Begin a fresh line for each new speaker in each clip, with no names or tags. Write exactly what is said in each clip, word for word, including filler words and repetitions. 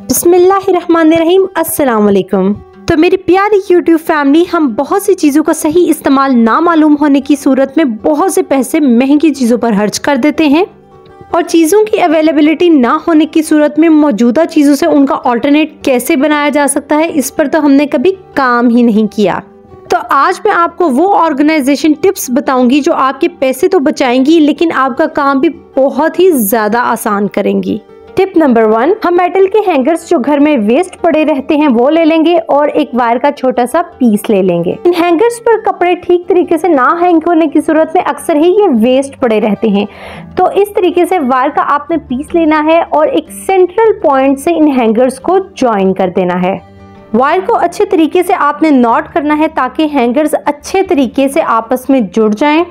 बिस्मिल्लाहिर्रहमानिर्रहीम, अस्सलाम वालेकुम। तो मेरी प्यारी यूट्यूब फैमिली, हम बहुत सी चीज़ों का सही इस्तेमाल ना मालूम होने की सूरत में बहुत से पैसे महंगी चीज़ों पर खर्च कर देते हैं और चीज़ों की अवेलेबिलिटी ना होने की सूरत में मौजूदा चीज़ों से उनका ऑल्टरनेट कैसे बनाया जा सकता है, इस पर तो हमने कभी काम ही नहीं किया। तो आज मैं आपको वो ऑर्गेनाइजेशन टिप्स बताऊंगी जो आपके पैसे तो बचाएंगी लेकिन आपका काम भी बहुत ही ज़्यादा आसान करेंगी। टिप नंबर वन, हम मेटल के हैंगर्स जो घर में वेस्ट पड़े रहते हैं वो ले लेंगे और एक वायर का छोटा सा पीस ले लेंगे। इन हैंगर्स पर कपड़े ठीक तरीके से ना हैंग होने की सूरत में अक्सर ही ये वेस्ट पड़े रहते हैं। तो इस तरीके से वायर का आपने पीस लेना है और एक सेंट्रल पॉइंट से इन हैंगर्स को ज्वाइन कर देना है। वायर को अच्छे तरीके से आपने नॉट करना है ताकि हैंगर्स अच्छे तरीके से आपस में जुड़ जाएं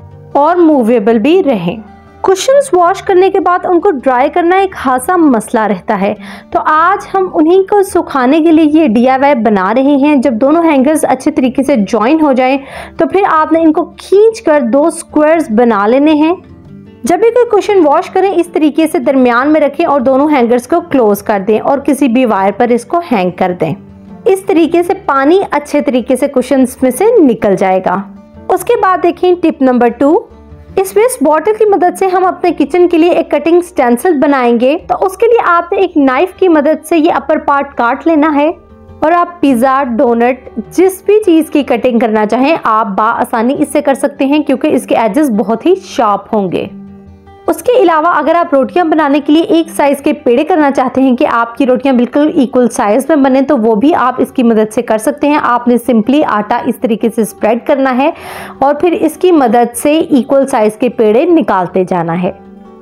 और मूवेबल भी रहें। कुशन्स वॉश करने के बाद उनको ड्राई करना एक खासा मसला रहता है, तो आज हम उन्हीं को सुखाने के लिए ये डी आई वाई बना रहे हैं। जब दोनों हैंगर्स अच्छे तरीके से ज्वाइन हो जाएं तो फिर आपने इनको खींचकर दो स्क्वायर्स बना लेने हैं। जब भी कोई कुशन वॉश करें इस तरीके से दरमियान में रखें और दोनों हैंगर्स को क्लोज कर दें और किसी भी वायर पर इसको हैंग कर दें। इस तरीके से पानी अच्छे तरीके से कुशन्स में से निकल जाएगा। उसके बाद देखें टिप नंबर टू, इस वेस्ट बॉटल की मदद से हम अपने किचन के लिए एक कटिंग स्टेंसिल बनाएंगे। तो उसके लिए आपने एक नाइफ की मदद से ये अपर पार्ट काट लेना है और आप पिज़्ज़ा, डोनट, जिस भी चीज़ की कटिंग करना चाहें आप बाआसानी इससे कर सकते हैं क्योंकि इसके एजेस बहुत ही शार्प होंगे। उसके अलावा अगर आप रोटियां बनाने के लिए एक साइज के पेड़े करना चाहते हैं कि आपकी रोटियां बिल्कुल इक्वल साइज में बने तो वो भी आप इसकी मदद से कर सकते हैं। आपने सिंपली आटा इस तरीके से स्प्रेड करना है और फिर इसकी मदद से इक्वल साइज के पेड़े निकालते जाना है।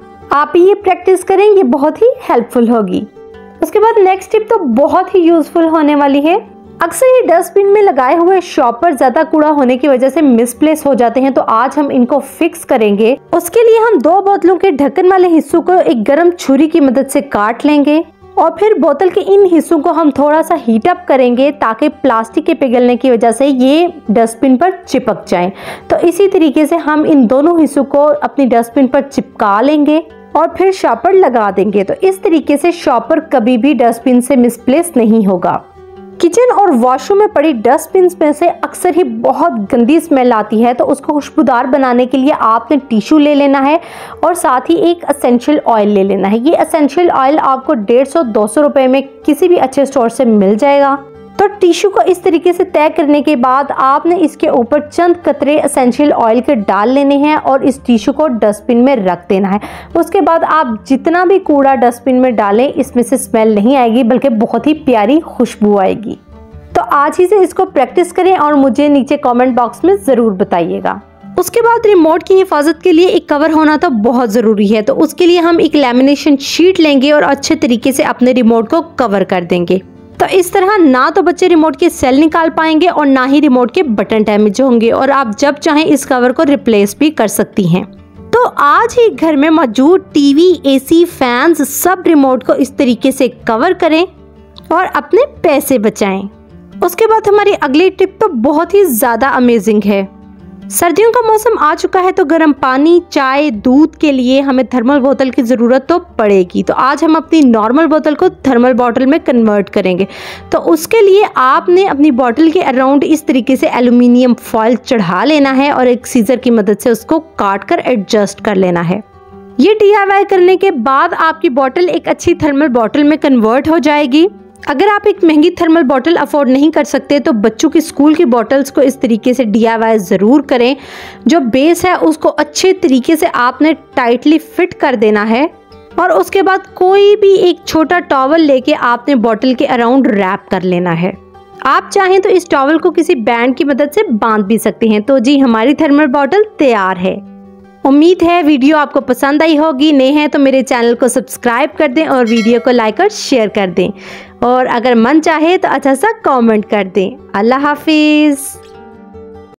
आप ये प्रैक्टिस करें, ये बहुत ही हेल्पफुल होगी। उसके बाद नेक्स्ट टिप तो बहुत ही यूजफुल होने वाली है। अक्सर ये डस्टबिन में लगाए हुए शॉपर ज्यादा कूड़ा होने की वजह से मिसप्लेस हो जाते हैं, तो आज हम इनको फिक्स करेंगे। उसके लिए हम दो बोतलों के ढक्कन वाले हिस्सों को एक गर्म छुरी की मदद से काट लेंगे और फिर बोतल के इन हिस्सों को हम थोड़ा सा हीट अप करेंगे ताकि प्लास्टिक के पिघलने की वजह से ये डस्टबिन पर चिपक जाए। तो इसी तरीके से हम इन दोनों हिस्सों को अपनी डस्टबिन पर चिपका लेंगे और फिर शॉपर लगा देंगे। तो इस तरीके से शॉपर कभी भी डस्टबिन से मिसप्लेस नहीं होगा। किचन और वॉशरूम में पड़ी डस्टबिन में से अक्सर ही बहुत गंदी स्मेल आती है, तो उसको खुशबूदार बनाने के लिए आपने टिश्यू ले लेना है और साथ ही एक एसेंशियल ऑयल ले लेना है। ये एसेंशियल ऑयल आपको डेढ़ सौ दो सौ रुपए में किसी भी अच्छे स्टोर से मिल जाएगा। तो टिश्यू को इस तरीके से तय करने के बाद आपने इसके ऊपर चंद कतरे एसेंशियल ऑयल के डाल लेने हैं और इस टिश्यू को डस्टबिन में रख देना है। उसके बाद आप जितना भी कूड़ा डस्टबिन में डालें इसमें से स्मेल नहीं आएगी बल्कि बहुत ही प्यारी खुशबू आएगी। तो आज ही से इसको प्रैक्टिस करें और मुझे नीचे कमेंट बॉक्स में ज़रूर बताइएगा। उसके बाद रिमोट की हिफाजत के लिए एक कवर होना तो बहुत ज़रूरी है, तो उसके लिए हम एक लैमिनेशन शीट लेंगे और अच्छे तरीके से अपने रिमोट को कवर कर देंगे। तो इस तरह ना तो बच्चे रिमोट के सेल निकाल पाएंगे और ना ही रिमोट के बटन डैमेज होंगे और आप जब चाहें इस कवर को रिप्लेस भी कर सकती हैं। तो आज ही घर में मौजूद टीवी, एसी, फैंस सब रिमोट को इस तरीके से कवर करें और अपने पैसे बचाएं। उसके बाद हमारी अगली टिप तो बहुत ही ज़्यादा अमेजिंग है। सर्दियों का मौसम आ चुका है तो गर्म पानी, चाय, दूध के लिए हमें थर्मल बोतल की ज़रूरत तो पड़ेगी। तो आज हम अपनी नॉर्मल बोतल को थर्मल बोतल में कन्वर्ट करेंगे। तो उसके लिए आपने अपनी बोतल के अराउंड इस तरीके से एल्यूमिनियम फॉइल चढ़ा लेना है और एक सीजर की मदद से उसको काट कर एडजस्ट कर लेना है। ये डी आई वाई करने के बाद आपकी बोतल एक अच्छी थर्मल बोतल में कन्वर्ट हो जाएगी। अगर आप एक महंगी थर्मल बोतल अफोर्ड नहीं कर सकते तो बच्चों की स्कूल की बोतल्स को इस तरीके से डी आई वाई ज़रूर करें। जो बेस है उसको अच्छे तरीके से आपने टाइटली फिट कर देना है और उसके बाद कोई भी एक छोटा टॉवल लेके आपने बोतल के अराउंड रैप कर लेना है। आप चाहें तो इस टॉवल को किसी बैंड की मदद से बांध भी सकते हैं। तो जी हमारी थर्मल बोतल तैयार है। उम्मीद है वीडियो आपको पसंद आई होगी। नए हैं तो मेरे चैनल को सब्सक्राइब कर दें और वीडियो को लाइक और शेयर कर दें और अगर मन चाहे तो अच्छा सा कमेंट कर दें। अल्लाह हाफिज़।